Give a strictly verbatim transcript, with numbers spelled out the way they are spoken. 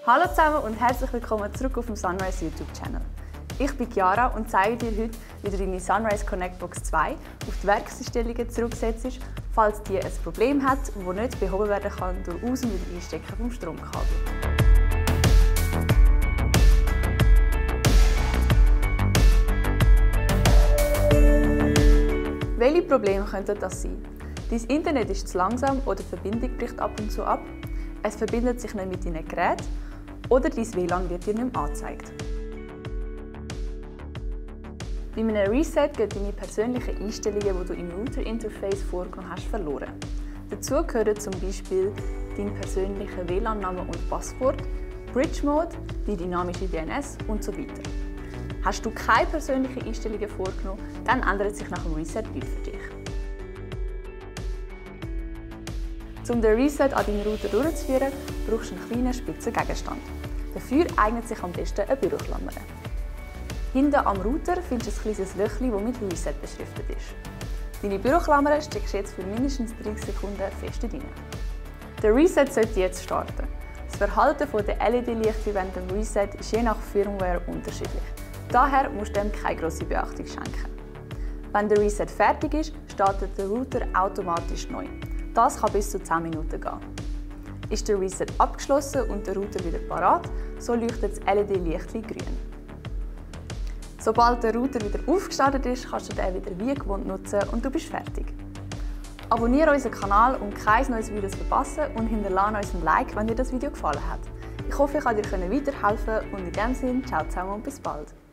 Hallo zusammen und herzlich willkommen zurück auf dem Sunrise YouTube-Channel. Ich bin Chiara und zeige dir heute, wie du deine Sunrise Connect Box zwei auf die Werkseinstellungen zurücksetzt, falls die ein Problem hat, das nicht behoben werden kann durch Aus- und Wiedereinstecken vom Stromkabel. Welche Probleme könnten das sein? Dein Internet ist zu langsam oder die Verbindung bricht ab und zu ab, es verbindet sich nicht mit deinen Geräten oder dein W L A N wird dir nicht mehr angezeigt. Bei einem Reset gehen deine persönlichen Einstellungen, die du im Router-Interface vorgenommen hast, verloren. Dazu gehören zum Beispiel dein persönlicher W L A N-Name und Passwort, Bridge-Mode, die dynamische D N S und so weiter. Hast du keine persönlichen Einstellungen vorgenommen, dann ändert sich nach dem Reset nichts für dich. Um den Reset an deinem Router durchzuführen, brauchst du einen kleinen spitzen Gegenstand. Dafür eignet sich am besten eine Büroklammer. Hinten am Router findest du ein kleines Löchchen, das mit Reset beschriftet ist. Deine Büroklammer steckst du jetzt für mindestens dreißig Sekunden fest rein. Der Reset sollte jetzt starten. Das Verhalten der L E D-Lichter während dem Reset ist je nach Firmware unterschiedlich. Daher musst du dem keine grosse Beachtung schenken. Wenn der Reset fertig ist, startet der Router automatisch neu. Das kann bis zu zehn Minuten gehen. Ist der Reset abgeschlossen und der Router wieder parat, so leuchtet das L E D-Lichtchen grün. Sobald der Router wieder aufgestartet ist, kannst du den wieder wie gewohnt nutzen und du bist fertig. Abonniere unseren Kanal, um kein neues Video zu verpassen und hinterlasse uns ein Like, wenn dir das Video gefallen hat. Ich hoffe, ich konnte dir weiterhelfen und in diesem Sinne, ciao zusammen und bis bald.